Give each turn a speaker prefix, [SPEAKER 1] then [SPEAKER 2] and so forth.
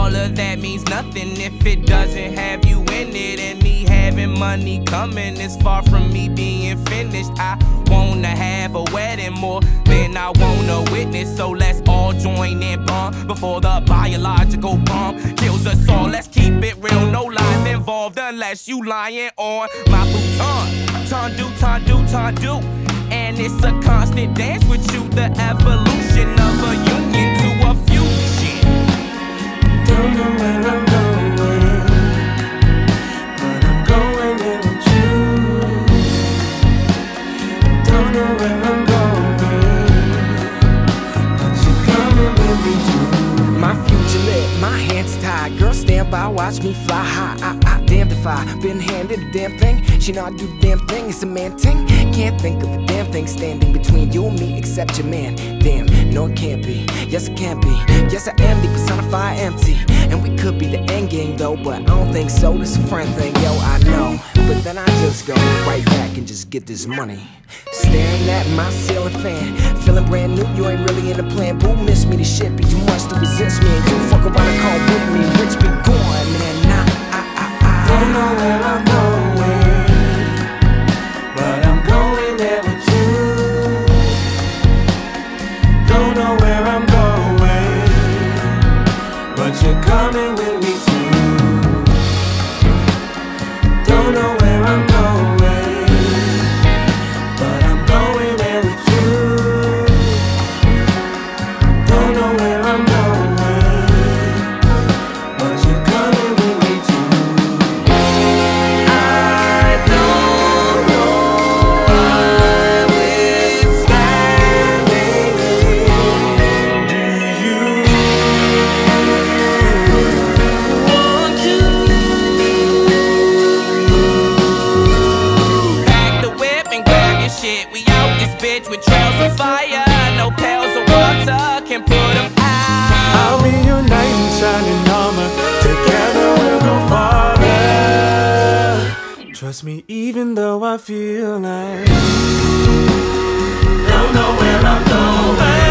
[SPEAKER 1] all of that means nothing if it doesn't have you in it. And me having money coming is far from me being finished. I wanna have a wedding more than I wanna witness. So let's all join in bond before the biological bomb kills us all. Let's keep it real, no lies involved unless you lying on my futon. Ton do. And it's a constant dance with you, the evolution of a union to a fusion.
[SPEAKER 2] Don't know where I'm going, but I'm going there with you. Don't know where I'm going, but you're coming with me too. My future lit, my hands tied. Girl, stand by, watch me fly high. I damned if I been handed a damn thing. She know I do the damn thing, it's a man thing. Can't think of a damn thing standing between you and me except your man. Damn, no it can't be, yes it can't be. Yes I am the personified empty. And we could be the end game though, but I don't think so, this a friend thing, yo I know. But then I just go right back and just get this money. Staring at my ceiling fan, feeling brand new, you ain't really in the plan. Boo, miss me, this shit be too much to resist me. And you fuck around and call with me, rich be gone, man. I don't know where I'm going, but I'm going there with you. Don't know where I'm going, but you're coming with me too. Don't know where I'm going, but I'm going there with you. Don't know where I'm going, but you're coming with me too. I don't know why we're standing here. Do you want to
[SPEAKER 1] Pack the whip and grab your shit. We out this bitch with trails of fire. No pails of water can put them out.
[SPEAKER 2] I'll be your knight in shining armor. Together we'll go farther. Trust me, even though I feel like don't know where I'm going.